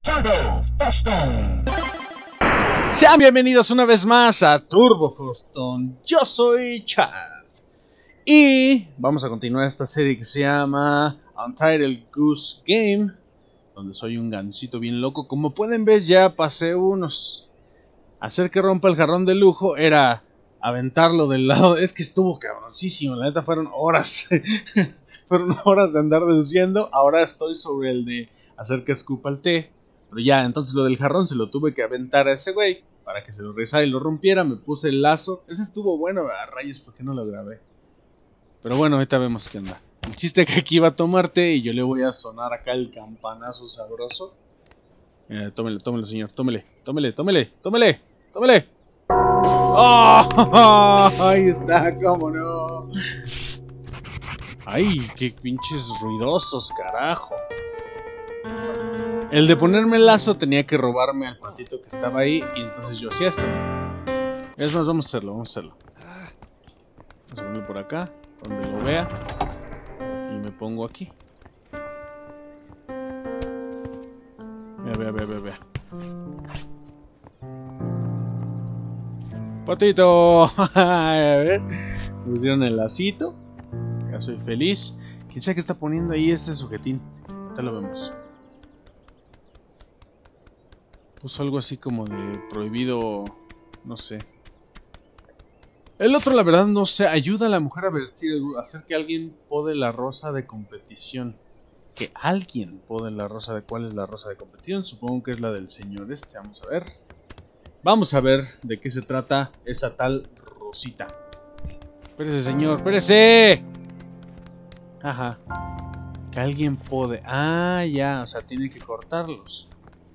Turbo Foston. Sean bienvenidos una vez más a Turbo Foston. Yo soy Chad. Y vamos a continuar esta serie que se llama Untitled Goose Game, donde soy un gansito bien loco. Como pueden ver, ya pasé unos. Hacer que rompa el jarrón de lujo era aventarlo del lado. Es que estuvo cabroncísimo, la neta fueron horas. Fueron horas de andar deduciendo. Ahora estoy sobre el de hacer que escupa el té. Pero ya, entonces lo del jarrón se lo tuve que aventar a ese güey para que se lo rezara y lo rompiera. Me puse el lazo. Ese estuvo bueno, a rayos, ¿por qué no lo grabé? Pero bueno, ahorita vemos qué onda. El chiste es que aquí va a tomarte y yo le voy a sonar acá el campanazo sabroso. Tómele, tómele, señor, tómele, tómele, tómele, tómele, tómele. ¡Oh! Ahí está, cómo no. Ay, qué pinches ruidosos, carajo. El de ponerme el lazo tenía que robarme al patito que estaba ahí y entonces yo hacía esto. Es más, vamos a hacerlo, vamos a hacerlo. Vamos a ponerlo por acá, donde lo vea. Y me pongo aquí. Vea. Patito. A ver. Me pusieron el lacito. Ya soy feliz. ¿Quién sabe qué está poniendo ahí este sujetín? Ahorita lo vemos. Puso algo así como de prohibido. No sé. El otro, la verdad, no sé. Ayuda a la mujer a vestir. Hacer que alguien pode la rosa de competición. Que alguien pode la rosa de... ¿Cuál es la rosa de competición? Supongo que es la del señor este. Vamos a ver. Vamos a ver de qué se trata esa tal rosita. Espérese, señor. Espérese. Ajá. Que alguien pode... Ah, ya. O sea, tiene que cortarlos.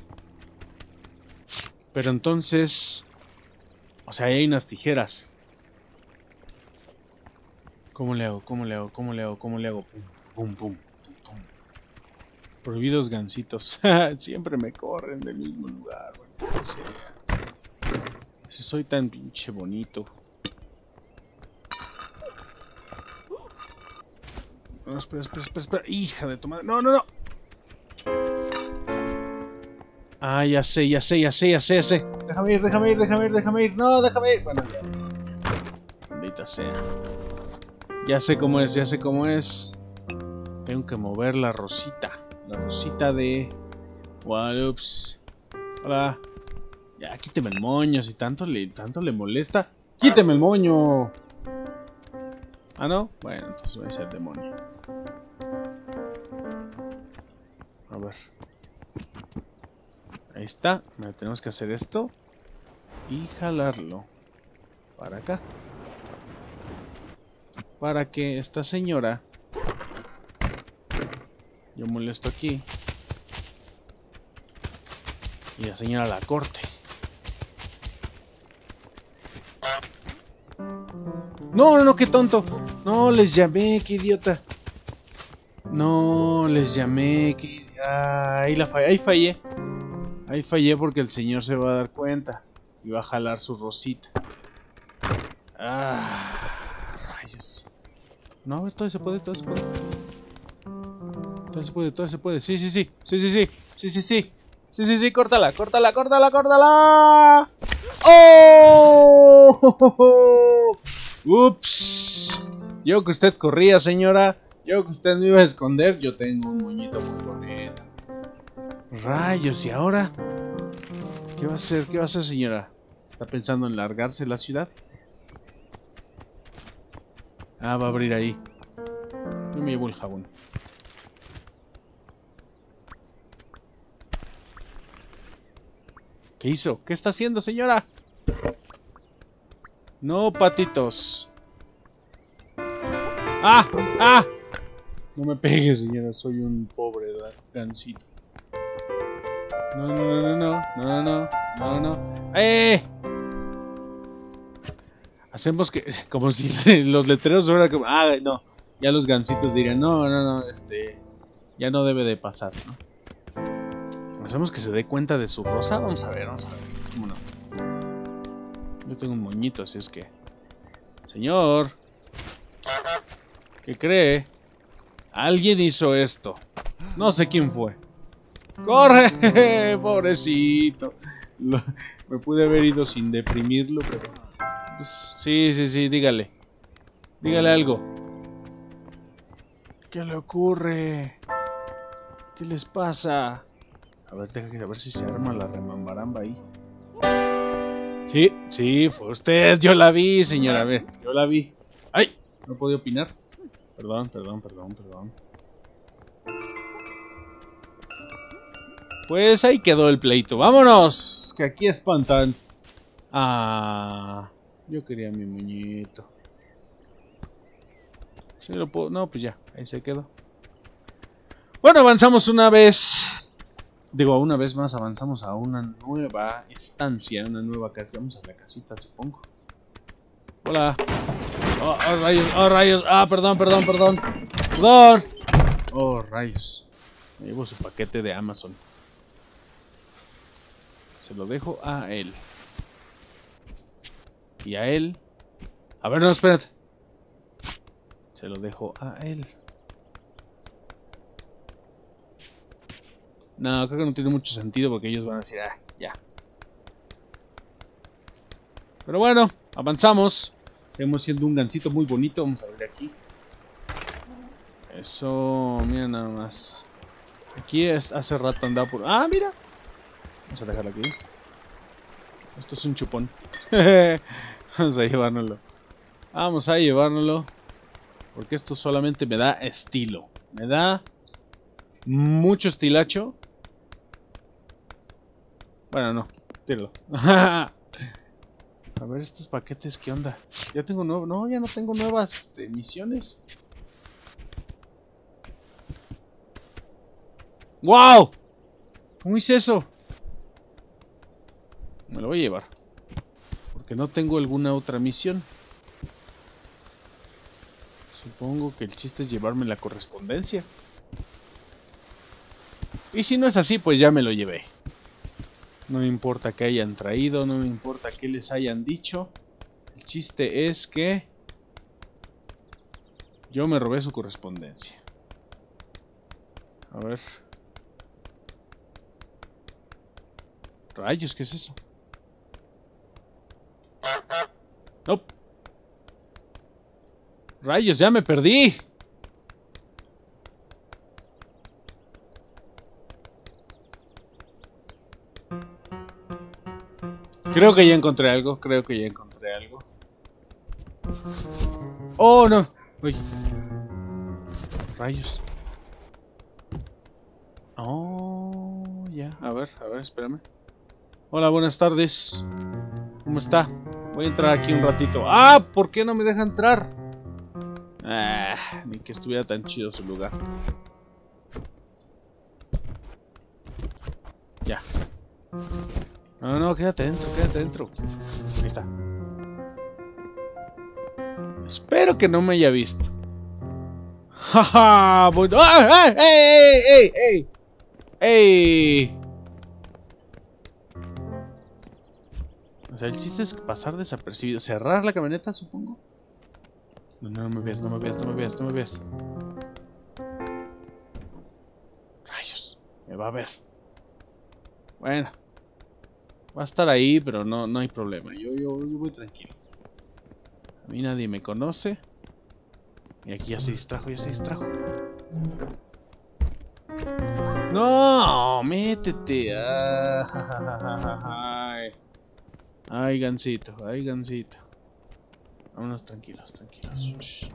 Pero entonces... O sea, ahí hay unas tijeras. ¿Cómo le hago? ¿Cómo le hago? ¿Cómo le hago? ¿Cómo le hago? Pum, pum, pum, pum, pum. Prohibidos gansitos. Siempre me corren del mismo lugar. Maldita sea. Si soy tan pinche bonito. No, espera. Hija de tu madre. No. Ah, ya sé. Déjame ir. No, déjame ir. Bueno, ya. Maldita sea. Ya sé cómo es. Tengo que mover la rosita. La rosita de... Ups. Hola. Ya, quíteme el moño. Si tanto le molesta. ¡Quíteme el moño! ¿Ah, no? Bueno, entonces voy a ser demonio. A ver. Ahí está. Tenemos que hacer esto. Y jalarlo. Para acá. Para que esta señora... Yo molesto aquí. Y la señora la corte. No, qué tonto. No, les llamé, qué idiota. No, les llamé, qué... Ahí fallé porque el señor se va a dar cuenta. Y va a jalar su rosita. Rayos. No, a ver, todo se puede. Todo se puede. Sí. Sí, córtala. ¡Oh! Ups. Yo que usted corría, señora. Yo que usted me iba a esconder. Yo tengo un moñito muy bonito. Rayos, ¿y ahora? ¿Qué va a hacer? Señora? ¿Está pensando en largarse de la ciudad? Ah, va a abrir ahí. Yo me llevo el jabón. ¿Qué hizo? ¿Qué está haciendo, señora? No, patitos. ¡Ah! No me pegue, señora. Soy un pobre gansito. No. Hacemos que... Como si los letreros fueran como... no. Ya los gansitos dirían, no, ya no debe de pasar, ¿no? Hacemos que se dé cuenta de su rosa. Vamos a ver. ¿Cómo no? Yo tengo un moñito, así es que... Señor. ¿Qué cree? Alguien hizo esto. No sé quién fue. ¡Corre! Pobrecito. Me pude haber ido sin deprimirlo, pero... Pues, sí, dígale. Dígale algo. ¿Qué le ocurre? ¿Qué les pasa? A ver, a ver si se arma la remambaramba ahí. Sí, fue usted. Yo la vi, señora. A ver, yo la vi. ¡Ay! No podía opinar. Perdón. Pues ahí quedó el pleito. ¡Vámonos! Que aquí espantan. Ah, yo quería mi muñito. ¿Sí lo puedo? No, pues ya, ahí se quedó. Bueno, avanzamos una vez. Digo, una vez más avanzamos a una nueva estancia, una nueva casa. Vamos a la casita, supongo. Hola. Oh, rayos. Ah, perdón. Oh, rayos. Me llevo su paquete de Amazon. Se lo dejo a él. Y a él. A ver, no, espérate. Se lo dejo a él. No, creo que no tiene mucho sentido porque ellos van a decir, ya. Pero bueno, avanzamos. Seguimos siendo un gansito muy bonito. Vamos a ver aquí. Eso, mira nada más. Aquí hace rato andaba por... Ah, mira. Vamos a dejarlo aquí. Esto es un chupón. Vamos a llevárnoslo. Porque esto solamente me da estilo. Me da mucho estilacho. Bueno, no. Tíralo. A ver estos paquetes, ¿qué onda? Ya tengo nuevo... No, ya no tengo nuevas misiones. ¡Wow! ¿Cómo hice eso? Me lo voy a llevar. Porque no tengo alguna otra misión. Supongo que el chiste es llevarme la correspondencia. Y si no es así, pues ya me lo llevé. No me importa que hayan traído, no me importa que les hayan dicho. El chiste es que yo me robé su correspondencia. A ver. Rayos, ¿qué es eso? No. Rayos, ya me perdí. Creo que ya encontré algo. Oh, no. Uy. Rayos. Oh, ya. A ver, espérame. Hola, buenas tardes. ¿Cómo está? Voy a entrar aquí un ratito. ¡Ah! ¿Por qué no me deja entrar? Ni que estuviera tan chido su lugar. Ya. No, quédate dentro. Ahí está. Espero que no me haya visto. ¡Jaja! ¡Ey! O sea, el chiste es pasar desapercibido. Cerrar la camioneta, supongo. No me veas. Rayos, me va a ver. Bueno, va a estar ahí, pero no hay problema. Yo voy tranquilo. A mí nadie me conoce. Y aquí ya se distrajo. No, métete. Ay, gansito. Vámonos tranquilos. Shh.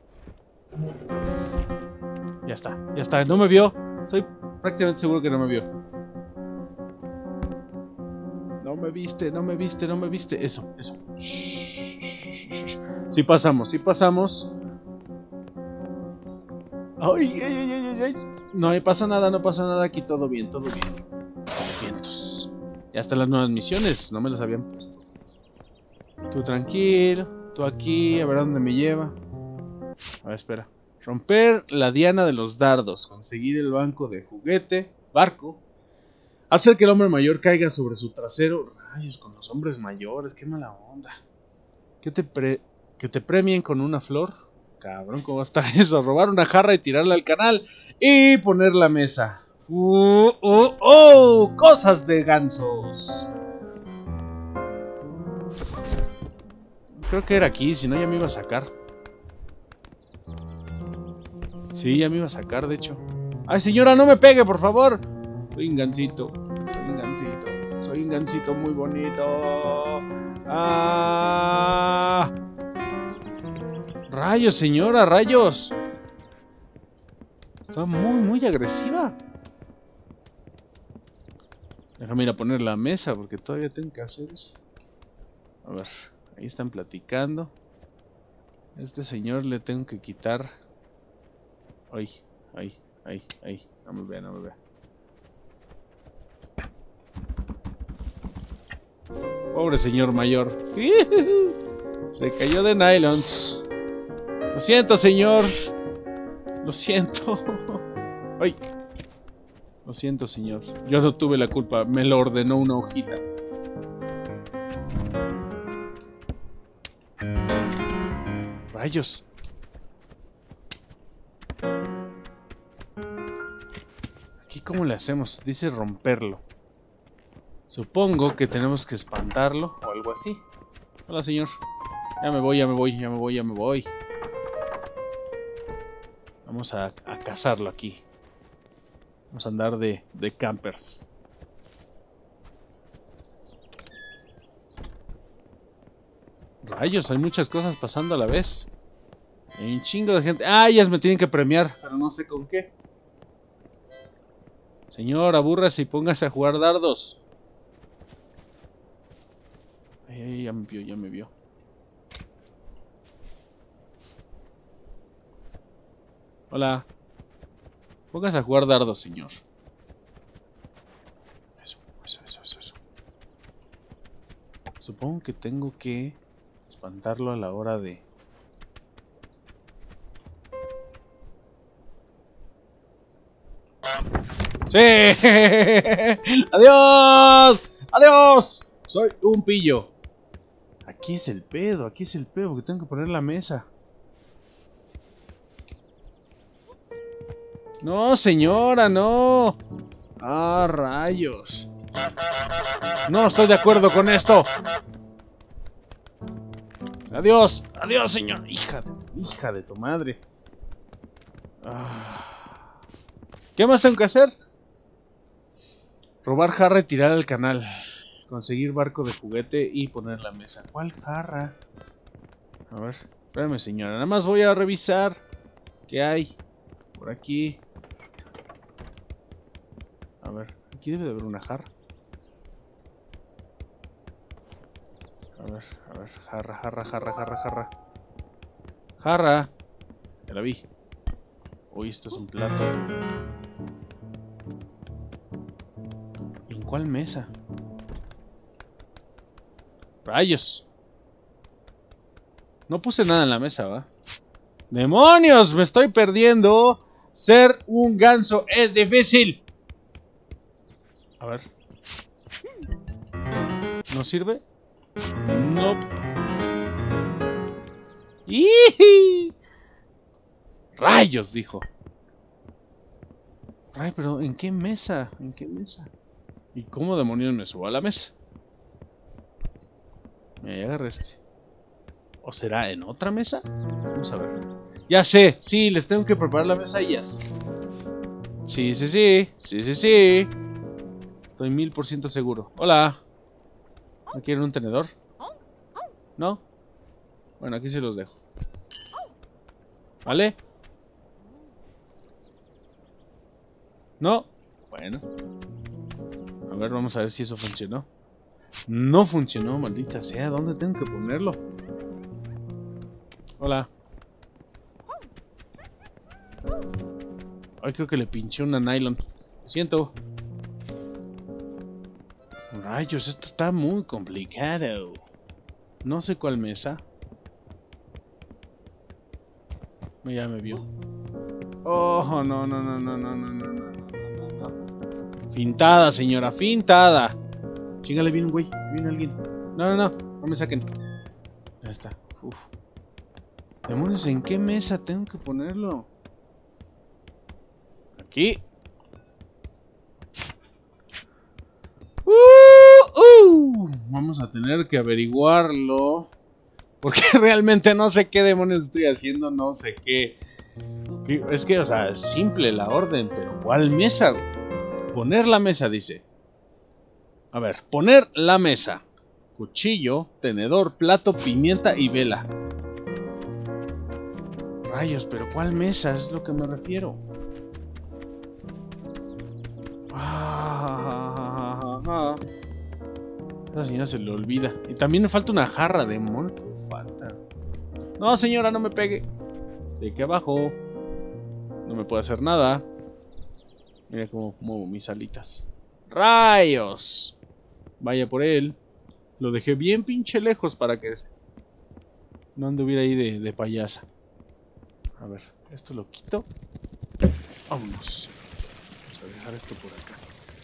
Ya está, no me vio. Estoy prácticamente seguro que no me vio. No me viste. Eso. Shh. Sí pasamos. Ay. No pasa nada, aquí todo bien. Vientos. Ya están las nuevas misiones, no me las habían puesto. Tú tranquilo, tú aquí, a ver a dónde me lleva. A ver, espera. Romper la diana de los dardos, conseguir el barco, hacer que el hombre mayor caiga sobre su trasero. Rayos, con los hombres mayores, qué mala onda. Que te premien con una flor. Cabrón, ¿cómo va a estar eso? Robar una jarra y tirarla al canal y poner la mesa. Cosas de gansos. Creo que era aquí, si no ya me iba a sacar. Sí, ya me iba a sacar, de hecho. ¡Ay, señora, no me pegue, por favor! Soy un gansito. Soy un gansito. Soy un gansito muy bonito. ¡Ah! ¡Rayos, señora, rayos! Está muy agresiva. Déjame ir a poner la mesa porque todavía tengo que hacer eso. A ver, ahí están platicando. Este señor le tengo que quitar. Ay. No me vea, no me vea. Pobre señor mayor. Se cayó de nylons. Lo siento, señor. Lo siento. Ay. Lo siento, señor. Yo no tuve la culpa. Me lo ordenó una hojita. Rayos. Aquí, ¿cómo le hacemos? Dice romperlo. Supongo que tenemos que espantarlo o algo así. Hola, señor. Ya me voy. Vamos a cazarlo aquí. Vamos a andar de campers. Rayos, hay muchas cosas pasando a la vez. Hay un chingo de gente. Ah, ellas me tienen que premiar, pero no sé con qué. Señor, abúrrase y póngase a jugar dardos. Ay, ya me vio. Hola. Póngase a jugar dardos, señor. Eso. Supongo que tengo que espantarlo a la hora de... ¡Sí! ¡Adiós! ¡Adiós! Soy un pillo. Aquí es el pedo, porque tengo que poner la mesa. No, señora, no. Ah, rayos. No estoy de acuerdo con esto. Adiós, adiós, señor. Hija de tu madre. ¿Qué más tengo que hacer? Robar jarra y tirar al canal. Conseguir barco de juguete y poner la mesa. ¿Cuál jarra? A ver, espérame, señora. Nada más voy a revisar qué hay por aquí. A ver, aquí debe de haber una jarra. A ver, jarra. Jarra. Ya la vi. Uy, esto es un plato. ¿En cuál mesa? Rayos. No puse nada en la mesa, ¿va? ¡Demonios! Me estoy perdiendo. Ser un ganso es difícil. A ver. ¿No sirve? No. Nope. ¡Rayos! Dijo. Ay, pero ¿en qué mesa? ¿Y cómo demonios me subo a la mesa? Me agarré este. ¿O será en otra mesa? Vamos a ver. Ya sé, sí, les tengo que preparar la mesa a ellas. Sí. Estoy 1000% seguro. Hola. ¿No quieren un tenedor? ¿No? Bueno, aquí se los dejo. ¿Vale? ¿No? Bueno. A ver, vamos a ver si eso funcionó. No funcionó, maldita sea. ¿Dónde tengo que ponerlo? Hola. Ay, creo que le pinché una nylon. Lo siento. Rayos, esto está muy complicado. No sé cuál mesa. Ya me vio. Oh, no. Fintada, señora, fintada. Chíngale bien, güey. Viene alguien. No me saquen. Ya está. Uf. Demonios, ¿en qué mesa tengo que ponerlo? Aquí. vamos a tener que averiguarlo. Porque realmente no sé qué demonios estoy haciendo, no sé qué. Es que, o sea, es simple la orden, pero ¿cuál mesa? Poner la mesa, dice. A ver, poner la mesa. Cuchillo, tenedor, plato, pimienta y vela. Rayos, pero ¿cuál mesa? Es lo que me refiero. La señora se le olvida. Y también me falta una jarra de muerto. Falta. No, señora, no me pegue. Estoy aquí abajo. No me puede hacer nada. Mira cómo muevo mis alitas. ¡Rayos! Vaya por él. Lo dejé bien pinche lejos para que no anduviera ahí de payasa. A ver, esto lo quito. Vámonos. Vamos a dejar esto por acá.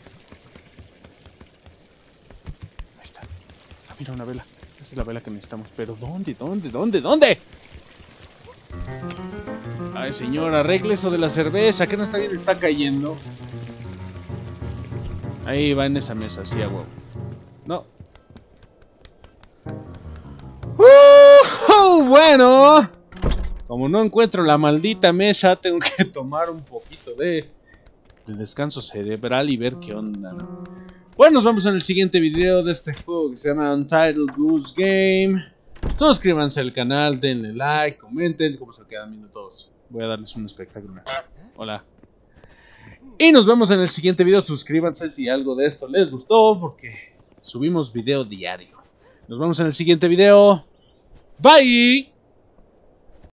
Ahí está. Ah, mira, una vela. Esta es la vela que necesitamos. Pero ¿dónde? ¿Dónde? Ay, señor, arregle eso de la cerveza. Que no está bien, está cayendo. Ahí va en esa mesa, sí, a huevo. No. Bueno. Como no encuentro la maldita mesa, tengo que tomar un poquito de descanso cerebral y ver qué onda, ¿no? Bueno, nos vemos en el siguiente video de este juego que se llama Untitled Goose Game. Suscríbanse al canal, denle like, comenten cómo se quedan viendo todos. Voy a darles un espectáculo. Hola. Y nos vemos en el siguiente video. Suscríbanse si algo de esto les gustó, porque subimos video diario. Nos vemos en el siguiente video. Bye.